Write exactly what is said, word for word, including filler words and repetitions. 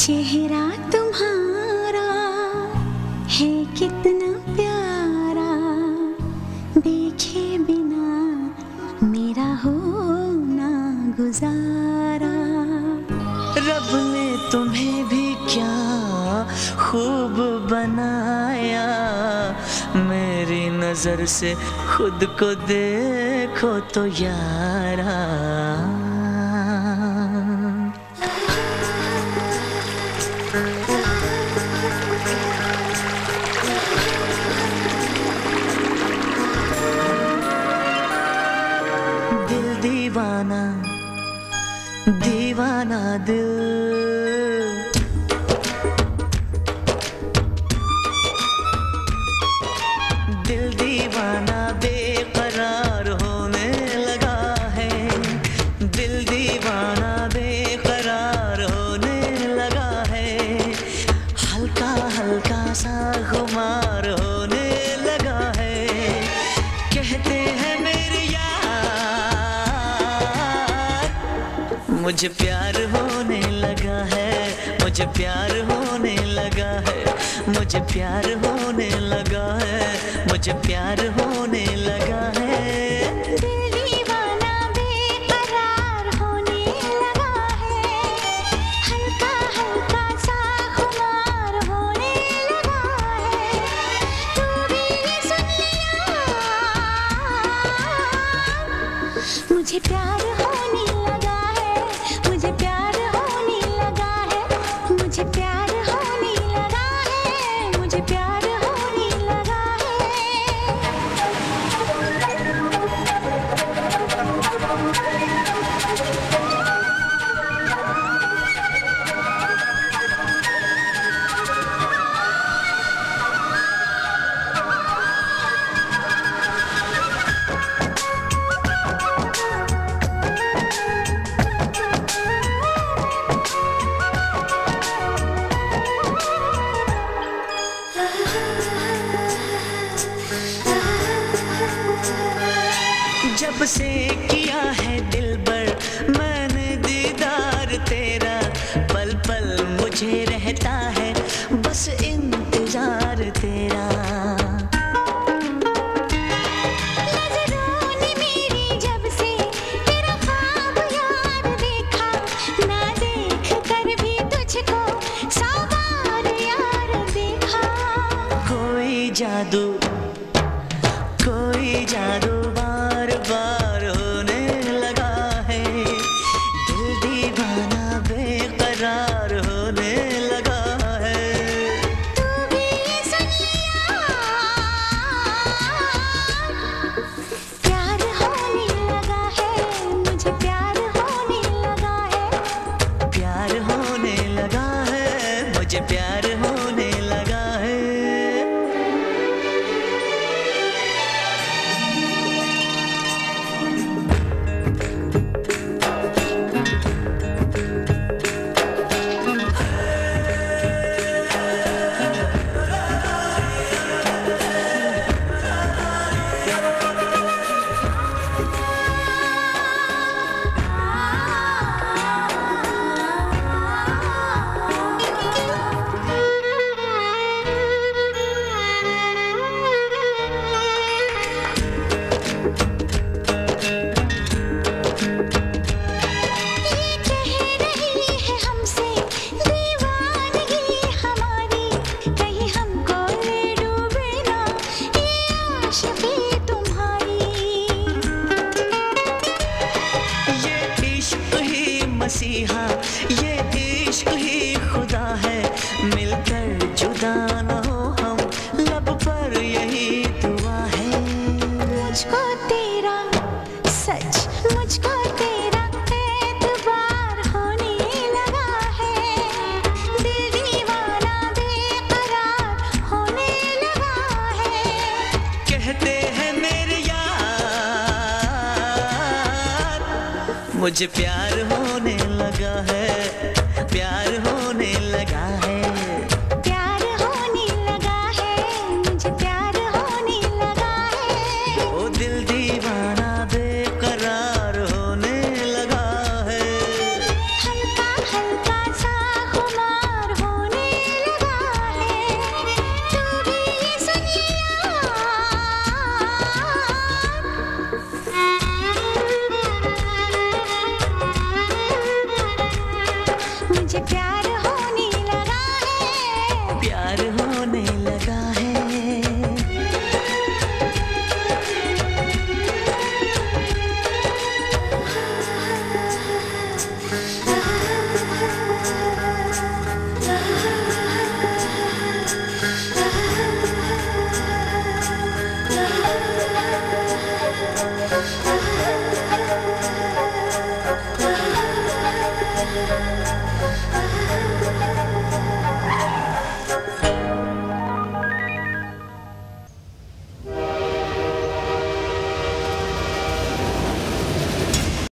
चेहरा तुम्हारा है कितना प्यारा, देखे बिना मेरा हो ना गुजारा। रब ने तुम्हें भी क्या खूब बनाया, मेरी नजर से खुद को देखो तो यारा। दिल दीवाना दीवाना दिल, दिल दीवाना बेकरार होने लगा है, दिल दीवाना बेकरार होने लगा है, हल्का हल्का सा खुमार होने लगा है। कहते हैं मेरे यार मुझे प्यार होने लगा है, मुझे प्यार होने लगा है, मुझे प्यार होने लगा है, मुझे प्यार होने लगा है। दिल दीवाना बेकरार होने लगा है, हल्का हल्का सा खुमार होने लगा है। तू भी ये सुन लिया, मुझे प्यार होने लगा है, मुझे प्यार होने लगा है, मुझे प्यार होने लगा है, मुझे प्यार होने लगा जब से किया है दिलबर मैंने दीदार तेरा, पल पल मुझे रहता है बस इंतजार तेरा। नजरों ने मेरी जब से तेरा ख्वाब यार देखा, ना देख कर भी तुझको सौ बार यार देखा। कोई जादू कोई जादू बार बार होने लगा है, दिल दीवाना बेकरार होने लगा है। तू भी ये सुन लिया, प्यार होने लगा है, मुझे प्यार होने लगा है, प्यार होने लगा है, मुझे प्यार होने लगा है। मसीहा ये इश्क ही खुदा है, मिलकर जुदा न हो हम, लब पर यही दुआ है। मुझको तेरा सच, मुझको तेरा एतबार होने लगा है, दिल दीवाना बेकरार होने लगा है। कहते हैं मेरे यार मुझे प्यार होने लगा है, प्यार होने लगा है, प्यार होने लगा है, मुझे प्यार होने लगा है। ओ दिल दीवाना बेकरार होने लगा है, हल्का हल्का सा खुमार मुझे प्यार